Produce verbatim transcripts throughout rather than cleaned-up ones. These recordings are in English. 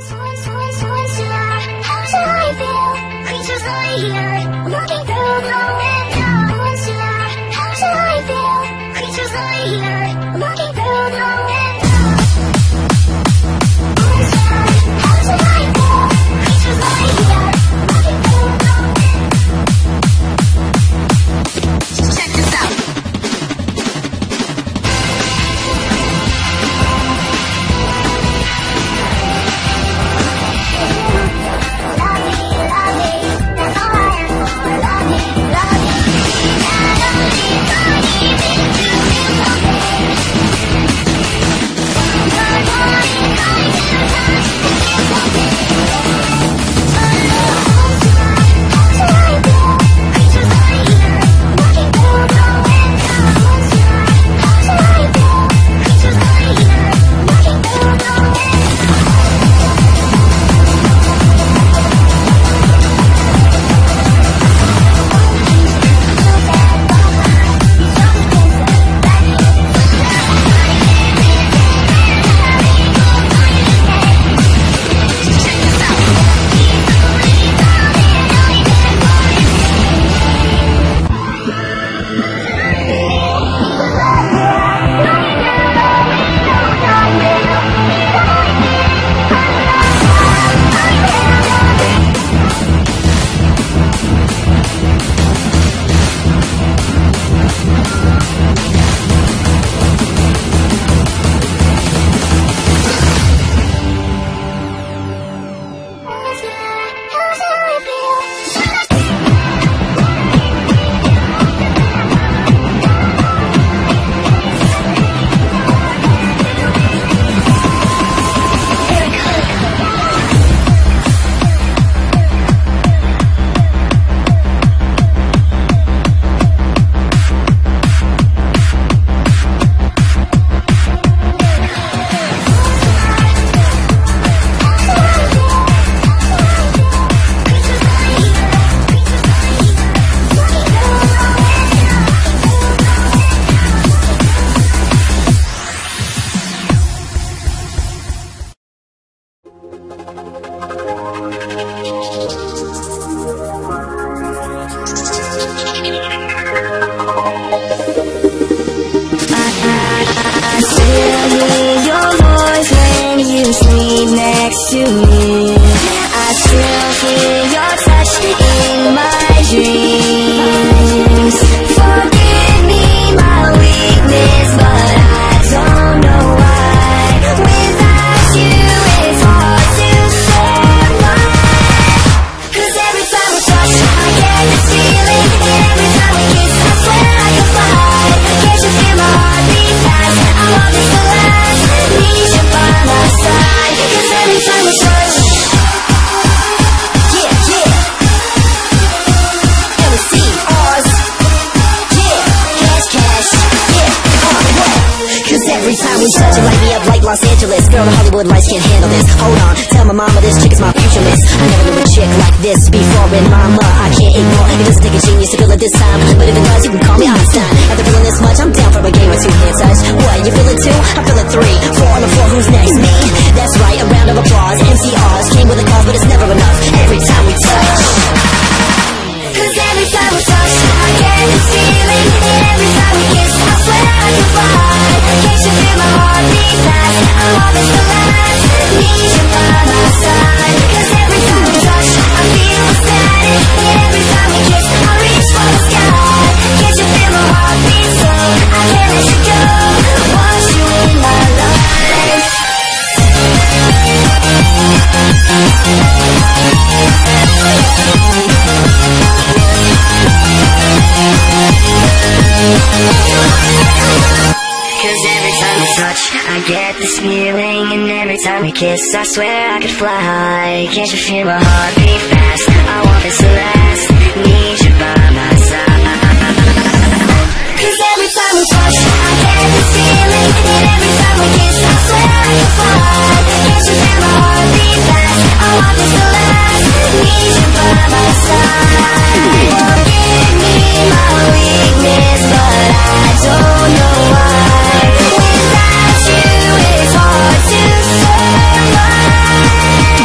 Kiss, I swear I could fly. Can't you feel my heart beat fast? I want this to last. Need you by my side. Cause every time we touch, I get this feeling. And every time we kiss, I swear I could fly. Can't you feel my heart beat fast? I want this to last. Need you by my side. Forgive me my weakness, but I don't know why. Without you, it's hard to survive.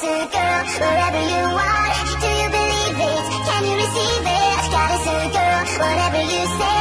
Goddess, girl, wherever you are. Do you believe it? Can you receive it? Goddess, girl, whatever you say.